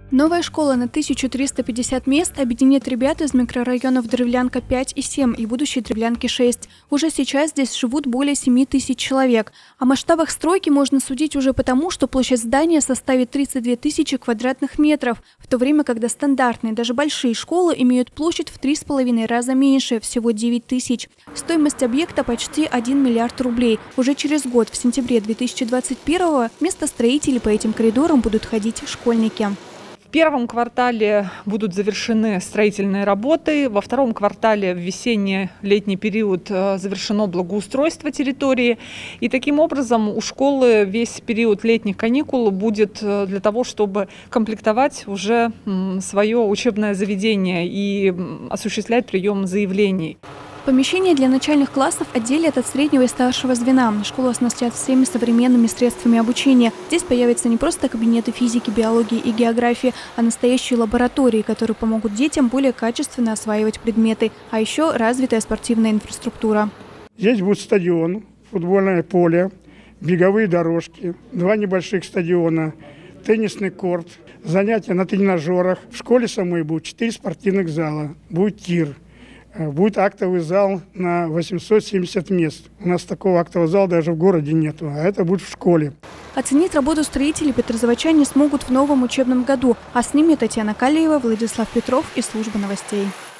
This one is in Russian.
Новая школа на 1350 мест объединит ребят из микрорайонов Древлянка 5 и 7 и будущей Древлянки 6. Уже сейчас здесь живут более 7 тысяч человек. О масштабах стройки можно судить уже потому, что площадь здания составит 32 тысячи квадратных метров, в то время, когда стандартные, даже большие школы имеют площадь в 3,5 раза меньше, всего 9 тысяч. Стоимость объекта почти 1 миллиард рублей. Уже через год, в сентябре 2021-го, вместо строителей по этим коридорам будут ходить школьники. В первом квартале будут завершены строительные работы, во втором квартале в весенне-летний период завершено благоустройство территории. И таким образом у школы весь период летних каникул будет для того, чтобы комплектовать уже свое учебное заведение и осуществлять прием заявлений. Помещение для начальных классов отделят от среднего и старшего звена. Школу оснастят всеми современными средствами обучения. Здесь появятся не просто кабинеты физики, биологии и географии, а настоящие лаборатории, которые помогут детям более качественно осваивать предметы. А еще развитая спортивная инфраструктура. Здесь будет стадион, футбольное поле, беговые дорожки, 2 небольших стадиона, теннисный корт, занятия на тренажерах. В школе самой будет 4 спортивных зала, будет тир. Будет актовый зал на 870 мест. У нас такого актового зала даже в городе нету, а это будет в школе. Оценить работу строителей петрозаводчане смогут в новом учебном году. А с ними Татьяна Калиева, Владислав Петров и служба новостей.